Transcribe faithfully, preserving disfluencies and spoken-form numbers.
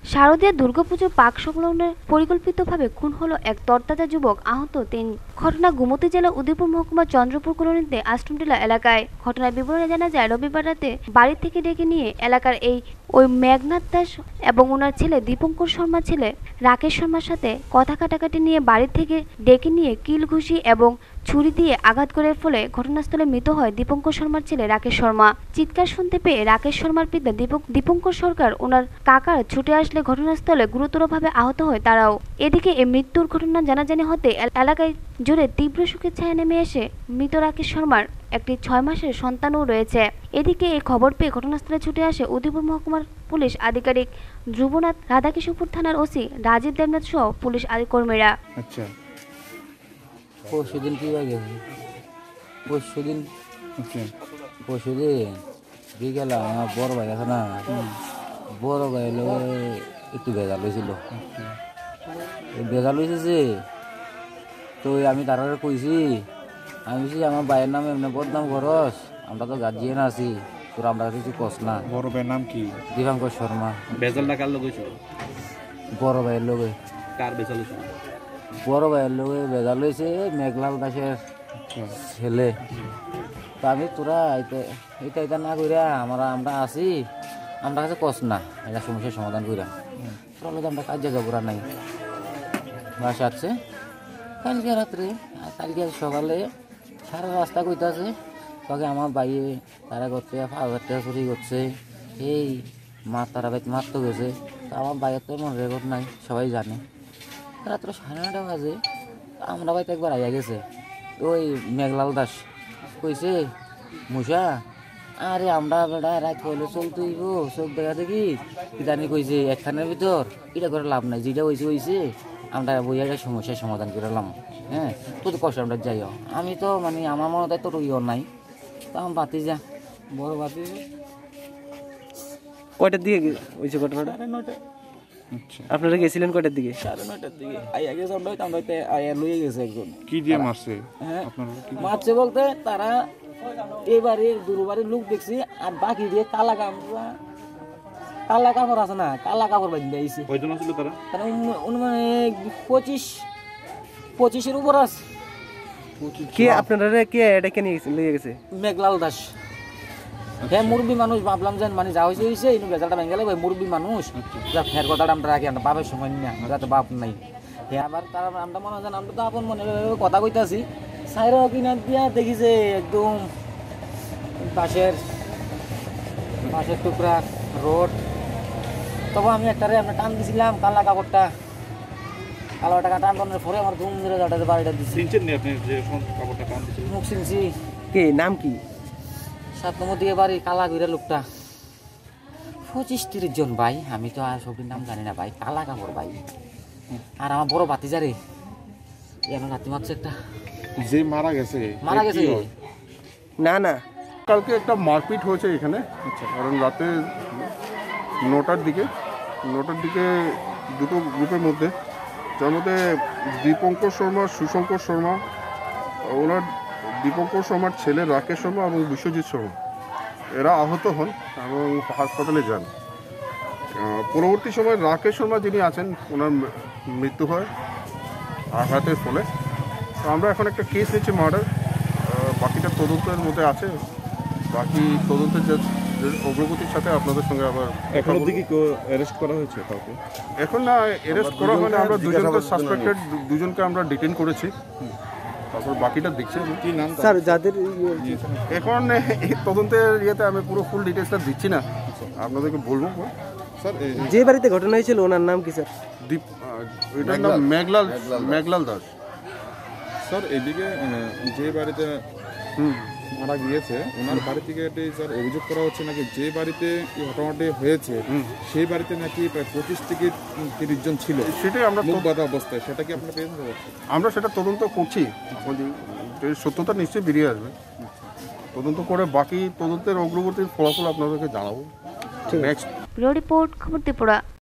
শারদীয়া দুর্গাপুজো পাক সংলগ্নে পরিকল্পিতভাবে খুন হলো এক তরতাজা যুবক, আহত তিন। ঘটনা গোমতী জেলা উদয়পুর মহকুমা চন্দ্রপুর কলোনিতে আশ্রমটিলা এলাকায়। ঘটনার বিবরণে জানা যায়, রবিবার রাতে বাড়ি থেকে ডেকে নিয়ে এলাকার এই ওই মেঘনাথ দাস এবং ওনার ছেলে দীপঙ্কর শর্মা ছেলে রাকেশ শর্মার সাথে কথা কাটাকাটি নিয়ে বাড়ি থেকে ডেকে নিয়ে কিল ঘুষি এবং ছুরি দিয়ে আঘাত করে ফলে ঘটনাস্থলে মৃত হয় দীপঙ্কর শর্মার ছেলে রাকেশ শর্মা। চিৎকার শুনতে পেয়ে রাকেশ শর্মার পিতা দীপক দীপঙ্কর সরকার ওনার কাকার ছুটে আসলে ঘটনাস্থলে গুরুতরভাবে আহত হয় তারাও। এদিকে এই মৃত্যুর ঘটনা জানাজানি হতে এলাকায় জুড়ে তীব্র শোকের ছায়া নেমে এসে মৃত রাকেশ শর্মার একটি ছয় মাসের সন্তানও রয়েছে। এদিকে এই খবর পেয়ে ঘটনাস্থলে ছুটে আসে উদয়পুর মহকুমার পুলিশ আধিকারিক ধ্রুবনাথ, রাধাকিশোরপুর থানার ওসি রাজীব দেবনাথ সহ পুলিশ কর্মীরা। আচ্ছা, পরশুদিন কি বাজে পরশুদিন পরশুদিন বিকেলে আমার বড় ভাই আছে না, বড় ভাই এলো একটু ভেজাল হয়েছিল। ভেজাল হয়েছে তো আমি তারা কইছি, আমি আমার ভাইয়ের নাম এমনি বদনাম খরচ, আমরা তো গার্জিয়ান আছি, তোর আমরা কিছু কস না। বড় ভাইয়ের নাম কি? দীপঙ্কর শর্মা। বেজালটা কার লোক হয়েছিল? বড় ভাইয়ের লোকে। কার বেজাল হয়েছিল? বড় ভাইয়ের লোকে বেজাল হয়েছে মেঘলাল দাসের ছেলে। তো আমি তোরা এটা এটা না কইরা আমরা আমরা আছি, আমরা কাছে কস না, এটা সমস্যার সমাধান কইরা তোরা লোক আমরা কাজ করা নাই। বাসা আছে কালকে রাত্রে, কালকে সকালে সারা রাস্তা কইতাছে তবে আমার বাইয়ে তারা করতে হাজার টাকা চুরি করছে, এই মার তারা বাইক মারতে গেছে। তো আমার বাইয়ের তো এমন রেকর্ড নাই, সবাই জানে। রাত্র সাড়ে নটা বাজে আমরা বাইতে একবার আইয়া গেছে ওই মেঘলাল দাস, কইছে মুসা আরে আমরা বেড়া রাত হইলে চলতেই গো, চোখ দেখা দেখি জানি কইছে একখানের ভিতর এটা করে লাভ নাই, যেটা হয়েছে হয়েছে আমরা বইয়া একটা সমস্যার সমাধান করলাম। হ্যাঁ, তোর কষ্ট আমরা যাইও, আমি তো মানে আমার মনে তো ইয়ে নাই, তো আমার বাতি যা বড় বাতি। কয়টার দিকে হয়েছে ঘটনাটা? সাড়ে নয়টা। আপনারা গেছিলেন কয়টার দিকে? সাড়ে নয়টার দিকে আইয়া গেছে, আমরা আমরা আইয়া লইয়ে গেছে একজন। কি দিয়ে মারছে? হ্যাঁ, আপনারা কি মারছে বলতে তারা এবারে দুবারে লোক দেখছি, আর বাকি দিয়ে কালা কামড়া কালা কাপড় আছে না, কালা কাপড় বাঁধতে আইছে। কয়জন ছিল তারা? তারা মানে পঁচিশ পঁচিশের উপর আছে। কে আপনারা কে এটা কে নিয়ে লিয়ে গেছে? মেঘলাল দাস। হ্যাঁ, মুরব্বী মানুষ, ভাবলাম যে মানে যা হয়েছে হয়েছে এই বেজালটা ভেঙে গেলে মুরব্বী মানুষ যা ফের কথাটা আমরা রাখি, আমরা বাপের সময় না, আমরা তো বাপ নাই। হ্যাঁ, আবার তারা আমরা মনে হয় আমরা তো আপন মনে কথা কইতাছি, সাইর কিনা দিয়া দেখিছে একদম বাঁশের বাঁশের টুকরা রোড। তবে আমি একটারে আমরা টান দিছিলাম কালা কাপড়টা, কালো টাকা টান টানের পরে আমার ধুম ধরে যাটাতে বাড়িটা দিচ্ছি। চিনছেন নি আপনি যে কাপড়টা টান দিয়েছিল? মুখ চিনছি। কে নাম কি? সাত নম্বর দিকে বাড়ি, কালা ঘুরে লোকটা। পঁচিশ তিরিশ জন ভাই, আমি তো আর সবির নাম জানি না ভাই, কালা কাপড় ভাই। আর আমার বড় বাতিজারে এখন রাতি মারছে একটা, যে মারা গেছে মারা গেছে। না না, কালকে একটা মারপিট হয়েছে এখানে, কারণ রাতে নটার দিকে নটার দিকে দুটো গ্রুপের মধ্যে, যার মধ্যে দীপঙ্কর শর্মা, সুশঙ্কর শর্মা, ওনার দীপঙ্কর শর্মার ছেলে রাকেশ শর্মা এবং বিশ্বজিৎ শর্মা, এরা আহত হন এবং হাসপাতালে যান। পরবর্তী সময় রাকেশ শর্মা যিনি আছেন ওনার মৃত্যু হয় আঘাতের ফলে। তো আমরা এখন একটা কেস নিচ্ছি মার্ডার, বাকিটা তদন্তের মধ্যে আছে। বাকি তদন্তের যে অগ্রগতির সাথে আপনাদের সঙ্গে আবার এখন অবধি কি অ্যারেস্ট করা হয়েছে কাউকে? এখন না অ্যারেস্ট করা হয় না, আমরা দুজনকে সাসপেক্টেড দুজনকে আমরা ডিটেইন করেছি, তারপর বাকিটা দেখছি। কি নাম স্যার যাদের এখন এই তদন্তের ইয়েতে আমি পুরো ফুল ডিটেলসটা দিচ্ছি না, আপনাদেরকে বলবো। স্যার যে বাড়িতে ঘটনা হয়েছিল ওনার নাম কি স্যার? দীপ, এটার নাম মেঘলাল মেঘলাল দাস। স্যার এদিকে যে বাড়িতে হুম মারা গিয়েছে ওনার বাড়ি থেকে এটি স্যার অভিযোগ করা হচ্ছে নাকি যে বাড়িতে এই ঘটনাটি হয়েছে সেই বাড়িতে নাকি প্রায় পঁচিশ থেকে তিরিশ জন ছিল, সেটাই আমরা মুখবাধা অবস্থায়, সেটা কি আপনারা পেয়েছেন? আমরা সেটা তদন্ত করছি, সত্যতা নিশ্চয়ই বেরিয়ে আসবে। তদন্ত করে বাকি তদন্তের অগ্রগতির ফলাফল আপনাদেরকে জানাবো নেক্সট। রিপোর্ট, খবর ত্রিপুরা।